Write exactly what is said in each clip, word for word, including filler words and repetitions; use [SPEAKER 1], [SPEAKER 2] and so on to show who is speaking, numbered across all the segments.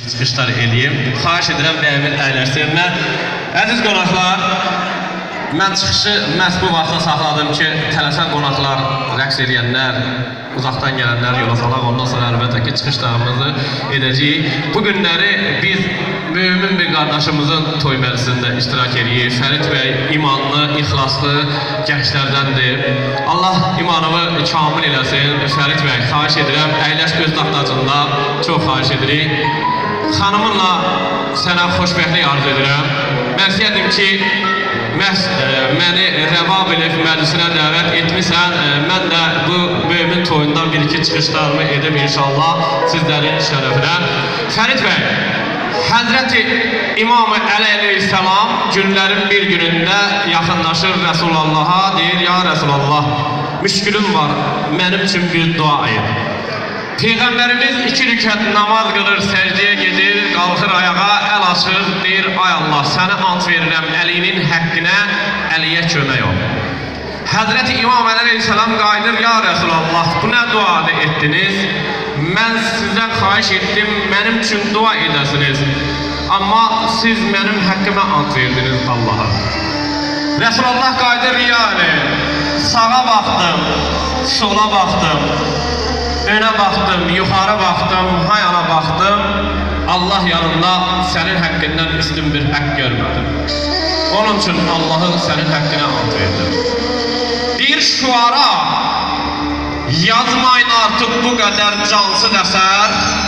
[SPEAKER 1] Çıxışlar eləyim. Xahiş edirəm, bəyəmin əyləşsinlər. Əziz qonaqlar, mən çıxışı məhz bu vaxta saxladım ki, tələsən qonaqlar, rəqs eləyənlər, uzaqdan gələnlər yola salaq, ondan sonra əlbəttə ki, çıxışlarımızı edəcəyik. Bu günləri biz mümin bir qardaşımızın toy məclisində iştirak edirik. Fərid bəy imanlı, ixlaslı gənclərdəndir. Allah imanımı kamil eləsin. Fərid bəy, xahiş edirəm, əyləş göz taxtacında, çox xahiş edirik. Xanımınla sənə xoşbəxtlik arzu edirəm. Mən istəyərdim ki, məhz məni rəva bilib məclisinə dəvət etmişsən. Mən də bu mümin toyundan bir-iki çıxışlarımı edib inşallah sizlərin şərəfinə. Fərid bəy, Həzrəti İmam-ı Əli əleyhissalam günlərin bir günündə yaxınlaşır Rəsulullaha, deyir, ya Rəsulullah, müşkülüm var, mənim üçün bir dua et. Peyğəmbərimiz iki rükət namaz qılır, səcdəyə gedir, qalxır ayağa, əl açır, deyir, ay Allah, sənə ant verirəm, Əlinin həqqinə, Əliyə kömək ol. Həzrəti İmam Əli əleyhissalam qayıdır, ya Rəsulullah, bu nə duadır etdiniz? Mən sizdən xahiş etdim, mənim üçün dua edəsiniz. Amma siz mənim həqqimə ant verdiniz Allaha. Rəsulullah qayıdır, yəni, sağa baxdım, sola baxdım. Önə baxdım, yuxarı baxdım, hayana baxdım. Allah yanında sənin həqqindən üstün bir haqq görmədim. Onun üçün Allahı sənin həqqinə ant verdim. Bir şuara, yazmayın artıq bu qədər cansız əsər.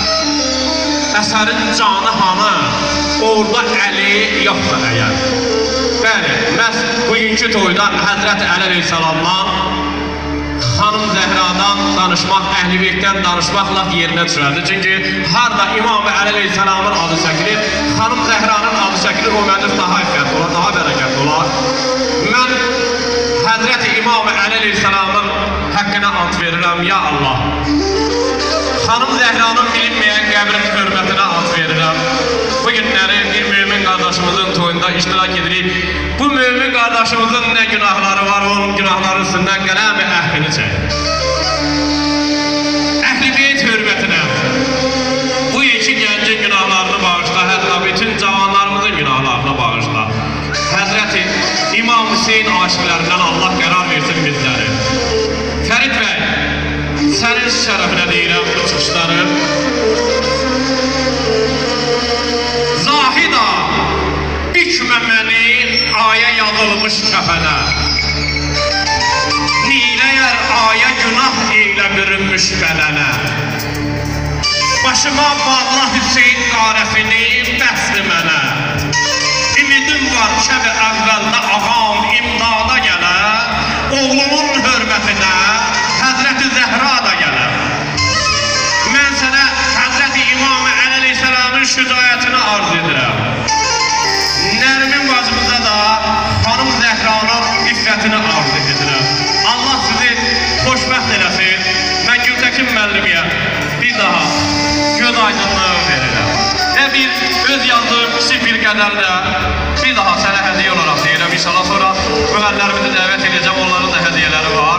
[SPEAKER 1] Əsərin canı hanı, orada Əli yoxdur əgər. Bəli, məhz bugünkü toyda Həzrəti Əli əleyhissalamdan Xanım Zəhradan danışmaq, Əhl-i Beytdən danışmaq laf yerinə düşərdi. Çünki harada İmam-ı Əli əleyhissalamın adı çəkilir, Xanım Zəhranın adı çəkilir, o məclis daha iffət olar, daha bərəkət olar. Mən Həzrəti İmam-ı Əli əleyhissalamın həqqinə ant verirəm, ya Allah. Xanım Zəhranın bilinməyən qəbrin hörmətinə ant verirəm. Bu günləri bir mümin qardaşımızın toyunda iştirak edirik. Bu mümin qardaşımızın nə günahları var, onun günahları üstündən qələmi əhvini çəkir. Əhl-i Beyt hörmətinə bu iki gəncin günahlarını bağışla, hətta bütün cavanlarımızın günahlarını bağışla. Həzrəti İmam Hüseyin aşiqlərindən Allah qərar versin bizləri. Fərid bəy, sənin şərəfinə deyirəm bu çıxışları. Zahida, bükmə məni ayə yazılmış kəfənə. Niləyər ayə günah eylə bürünmüş bələnə. Başıma bağla Hüseyin qarəsini bəsli mənə. Ümidim var kəbi əvvəldə ağam imdada gələ. Oğlumun hörmətinə Həzrəti Zəhra da gələ. Mən sənə Həzrəti İmam-ı Əli əleyhissalamın şücayətini arz edirəm. Nərmin bacımıza da Xanım Zəhranın iffətini arz edirəm. Allah sizi xoşbəxt eləsin. Mən Gültəkin müəllimə bir daha göz aydınlığı verirəm. Və bir öz yazdığım kiçik bir qədər də bir daha sənə hədiyyə olaraq deyirəm. İnşallah sonra müğənnilərimizi dəvət edəcəm, onların da hədiyyələri var.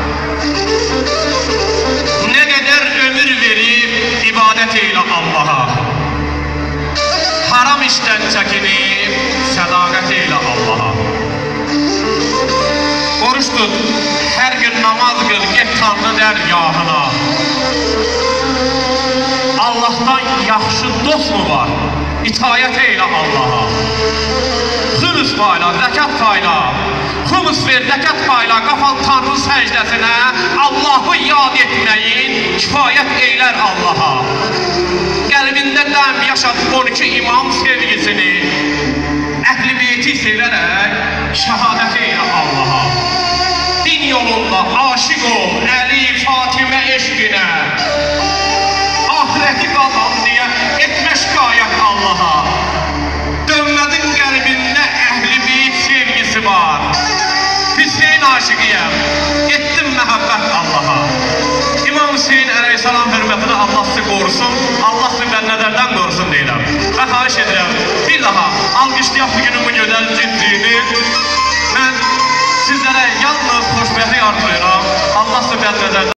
[SPEAKER 1] Nə qədər ömür verib ibadət eylə Allaha. Haram işdən çəkinib sədaqət eylə Allaha. Oruç tut, hər gün namaz qıl, get Tanrı dərgahına. Allahdan yaxşı dost mu var? İtayət eylə Allaha. Xümüs payla, zəkat payla, xümüs ver, zəkat payla, qafal Tanrı səcdəsinə Allahı yad etməyin, kifayət eylər Allaha. Qəlbində dəm yaşat on iki imam sevgisini, Əhl-i Beyti sevərək şəhadət eylə Allaha. Din yolunda aşiq ol, Əli, Fatimə eşqinə. Ahirəti qazan deyə etmə şikayət Allaha. Dönmədin qəlbində Əhl-i Beyt sevgisi var. Hüseyin aşiqiyəm, etdim məhəbbət Allaha. İmam Hüseyin əleyhissalam hörmətinə Allah sizi qorusun, Allah sizi nəzərdən qorusun deyirəm. Və xahiş edirəm, bir daha alqışlayaq bu günün bu gözəl ciddiyini. Mən sizlərə yalnız xoşbəxtlik arzulayıram, Allah sizi nəzərdən